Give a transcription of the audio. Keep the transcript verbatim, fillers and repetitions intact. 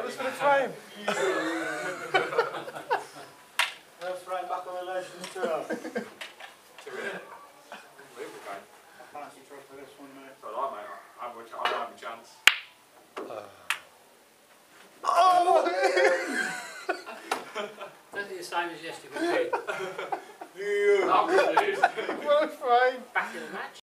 That was for the frame. First frame back on relations to us. Two in it. Unbelievable game. I fancy Trev for this one, mate. It's alright, mate. I have a, I don't have a chance. Uh. Oh! Don't think the same as yesterday. Yeah. What a frame. Back in the match.